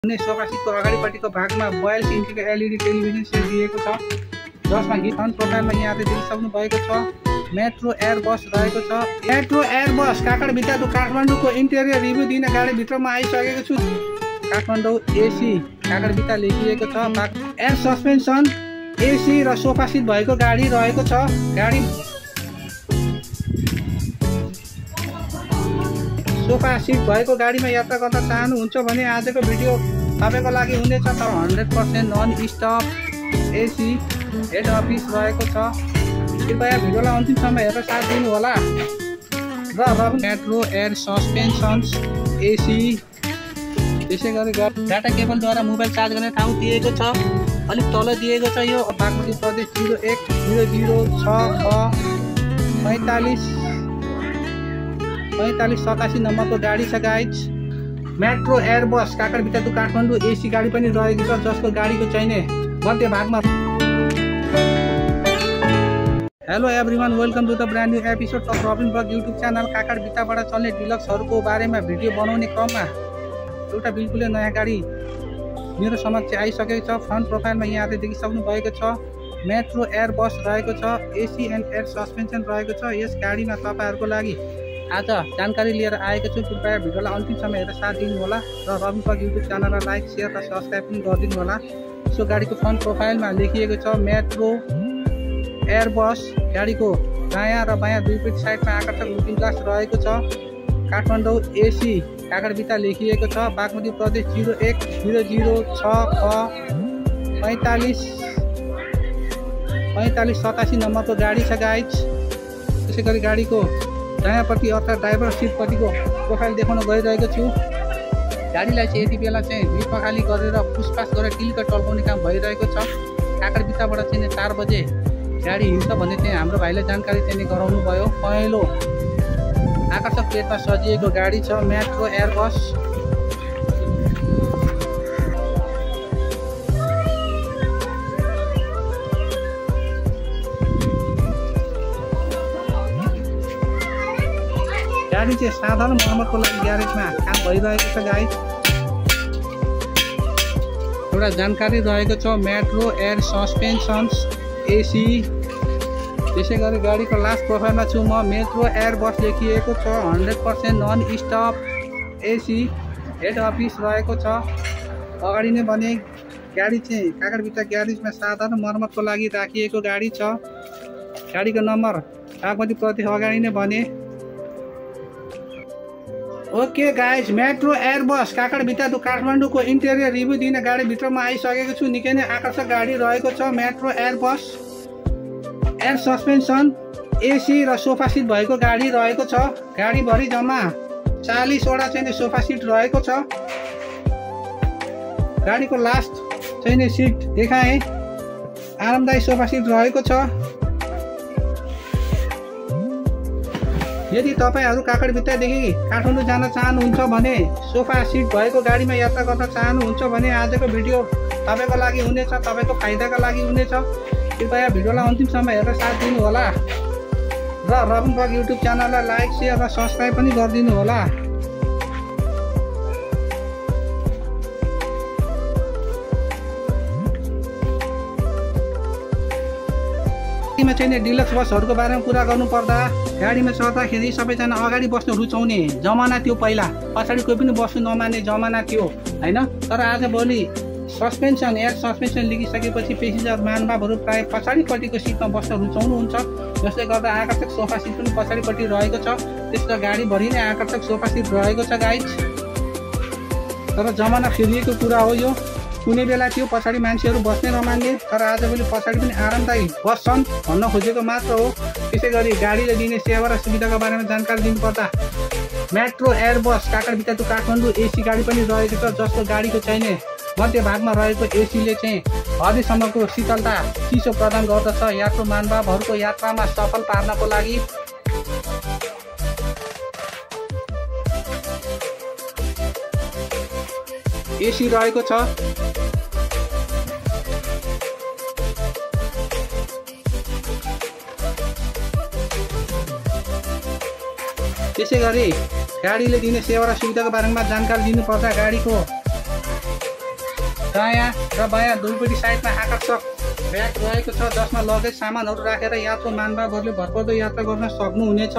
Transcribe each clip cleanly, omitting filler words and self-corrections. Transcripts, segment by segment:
हुने सोफा सिटको अगाडिपट्टिको भागमा 42 इन्चीको एलईडी टेलिभिजन सेट दिएको छ, जसमा फ्रन्ट प्रोफाइलमा यहाँले देखिसक्नु भएको छ। मेट्रो एयर बस रहेको छ। Metro air bus Kakarbhitta to काठमाडौँको इन्टेरियर रिभ्यू दिन गाडीभित्रमा आइसकेको छु। काठमाडौँ एसी काकडभिटा लेखिएको छ। एयर सस्पेन्सन, एसी र सोफा सिट भएको गाडी रहेको छ। गाडी सोफा सिट भएको गाडीमा यात्रा गर्न चाहनुहुन्छ भने आजको भिडियो तपाईँको लागि हुनेछ। तर 100% non stop AC head office रहेको छ। कृपया भिडियोलाई अन्तिमसम्म हेरेर साथ दिनु होला। र मेट्रो एयर सस्पेन्सन्स एसी, त्यसै गरी डाटा केबलद्वारा मोबाइल चार्ज गर्ने ठाउँ दिएको छ। अलिक तल दिएको छ। यो बागमती प्रदेश 01006587 नम्बरको गाडी छ guys. Metro air bus Kakarbhitta to Kathmandu AC गाडी पनि रहेको छ, जसको गाडीको चाहिने मध्य भागमा। Hello everyone, welcome to the brand new episode of Rabin blog YouTube channel. काकडभिटाबाट चल्ने डिलक्सहरूको बारेमा भिडियो बनाउने क्रममा एउटा बिल्कुलै नयाँ गाडी मेरो समक्ष आइसकेको छ। फ्रन्ट प्रोफाइलमा यहाँले देखिसक्नु भएको छ। मेट्रो एयर बस रहेको छ। एसी एन्ड एयर सस्पेन्सन रहेको छ। यस गाडीमा तपाईँहरूको लागि आज जानकारी लिएर आएको छु। कृपया भिडियोलाई अन्तिमसम्म हेरेर साथ दिनु होला र रबिन ब्लग युट्युब च्यानललाई लाइक, सेयर र सब्सक्राइब पनि गरिदिनु होला। सो गाडीको फ्रन्ट प्रोफाइलमा लेखिएको छ मेट्रो एयर बस। गाडीको दायाँ र बायाँ दुईपट्टि साइडमा आकर्षक लुकिङ ग्लास रहेको छ। काठमाडौँ एसी काकडभिटा लेखिएको छ। बागमती प्रदेश 01006587 नम्बरको गाडी छ गाइज। त्यसै गरी गाडीको दायाँपट्टि अर्थात् ड्राइभर सिटपट्टिको प्रोफाइल देखाउन गइरहेको छु। गाडीलाई चाहिँ यति बेला चाहिँ दुई पखाली गरेर पुसपास गरेर टिल्का टल्काउने काम भइरहेको छ। काकडभिटाबाट चाहिँ 4 बजे गाडी हिँड्छ भन्ने चाहिँ हाम्रो भाइले जानकारी चाहिँ गराउनु भयो। पहेँलो आकर्षक प्लेटमा सजिएको गाडी छ मेट्रो एयर बस। गाडी चाहिँ साधारण मर्मतको लागि ग्यारेजमा काम भइरहेको छ गाइज। एउटा जानकारी रहेको छ मेट्रो एयर सस्पेन्सन्स एसी। त्यसै गरी गाडीको लास्ट प्रोफाइलमा छु म। मेट्रो एयर बस लेखिएको छ। 100% non stop AC head office रहेको छ। अगाडि नै भने गाडी चाहिँ काकडभिटा ग्यारेजमा साधारण मर्मतको लागि राखिएको गाडी छ। गाडीको नम्बर बागमती प्रदेश अगाडि नै भने। Okay guys, metro air bus Kakarbhitta to काठमाडौँको इन्टेरियर रिभ्यू दिन गाडीभित्रमा आइसकेको छु। निकै नै आकर्षक गाडी रहेको छ metro air bus. Air suspension, AC र सोफा सिट भएको गाडी रहेको छ। गाडीभरि जम्मा 40वटा चाहिँ सोफा सिट रहेको छ। गाडीको लास्ट चाहिँ सिट देखाएँ, आरामदायी सोफा सिट रहेको छ। यदि तपाईँहरू काकडभिटादेखि काठमाडौँ जान चाहनुहुन्छ भने, सोफा सिट भएको गाडीमा यात्रा गर्न चाहनुहुन्छ भने आजको भिडियो तपाईँको लागि हुनेछ, तपाईँको फाइदाका लागि हुनेछ। कृपया भिडियोलाई अन्तिमसम्म हेरेर साथ दिनु होला र रबिन ब्लग युट्युब च्यानललाई लाइक, सेयर र सब्सक्राइब पनि गरिदिनु होला। गाडीमा चाहिँ डिलक्स बसहरूको बारेमा कुरा गर्नुपर्दा, गाडीमा चढ्दाखेरि सबैजना अगाडि बस्न रुचाउने जमाना थियो। पहिला पछाडि कोही पनि बस्नु नमान्ने जमाना थियो होइन। तर आजभोलि सस्पेन्सन, एयर सस्पेन्सन लेखिसकेपछि पेसेन्जर महानुभावहरू प्रायः पछाडिपट्टिको सिटमा बस्न रुचाउनुहुन्छ। जसले गर्दा आकर्षक सोफा सिट पनि पछाडिपट्टि रहेको छ। त्यसमा गाडीभरि नै आकर्षक सोफा सिट रहेको छ गाइज। तर जमाना फेरिएको कुरा हो यो। कुनै बेला थियो पछाडि मान्छेहरू बस्नै नमान्ने, तर आजभोलि पछाडि पनि आरामदायी बस्छन् भन्न खोजेको मात्र हो। त्यसै गरी गाडीले दिने सेवा र सुविधाको बारेमा जानकारी दिनुपर्दा, metro air bus Kakarbhitta to Kathmandu AC गाडी पनि रहेको छ, जसको गाडीको चाहिने मध्य भागमा रहेको एसीले चाहिँ हदैसम्मको शीतलता, चिसो प्रदान गर्दछ। यात्रु महानुभावहरूको यात्रामा सफल पार्नको लागि एसी रहेको छ। त्यसै गरी गाडीले दिने सेवा र सुविधाको बारेमा जानकारी दिनुपर्दा, गाडीको दायाँ र बायाँ दुईपट्टि साइडमा आकर्षक र्याक रहेको छ जसमा लगेज सामानहरू राखेर यात्रु महानुभावहरूले भरपर्दो यात्रा गर्न सक्नुहुनेछ।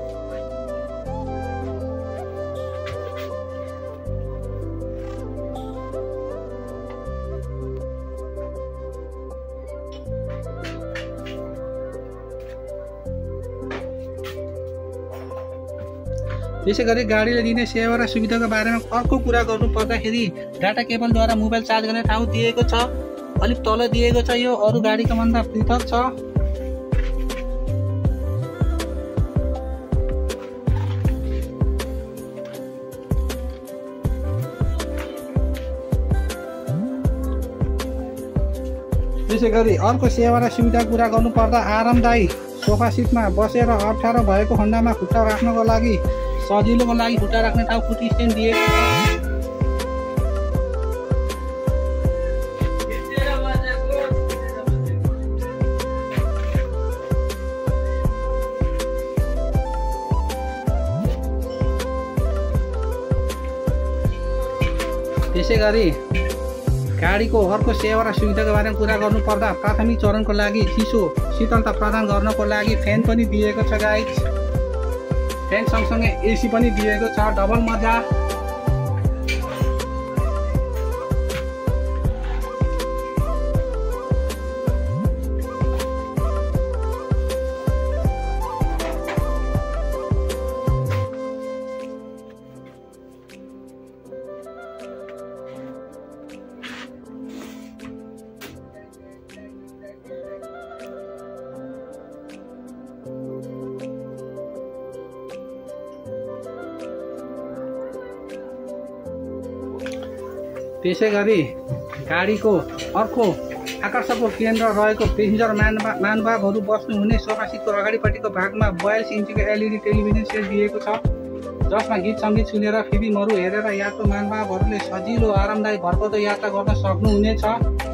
त्यसै गरी गाडीले दिने सेवा र सुविधाको बारेमा अर्को कुरा गर्नु पर्दाखेरि डाटा केबलद्वारा मोबाइल चार्ज गर्ने ठाउँ दिएको छ। अलिक तल दिएको छ, यो अरू गाडीको भन्दा पृथक छ। त्यसै गरी अर्को सेवा र सुविधाको कुरा गर्नु पर्दा आरामदायी सोफा सिटमा बसेर अप्ठ्यारो भएको खण्डमा खुट्टा राख्नको लागि सजिलोको लागि खुट्टा राख्ने ठाउँ फुट स्ट्यान्ड दिएको छ। त्यसै गरी गाडीको अर्को सेवा र सुविधाको बारेमा कुरा गर्नु पर्दा प्राथमिक चरणको लागि चिसो शीतलता प्रदान गर्नको लागि फ्यान पनि दिएको छ गाइज। फ्यान सँगसँगै एसी पनि दिएको छ, डबल मजा। त्यसै गरी गाडीको अर्को आकर्षकको केन्द्र रहेको पेसेन्जर महानुभावहरू बस्नुहुने सोफा सिटको अगाडिपट्टिको भागमा 42 इन्चीको एलइडी टेलिभिजन सेट दिएको छ जसमा गीत सङ्गीत सुनेर फिल्महरू हेरेर यात्रु महानुभावहरूले सजिलो आरामदायी भरपर्दो यात्रा गर्न सक्नुहुनेछ।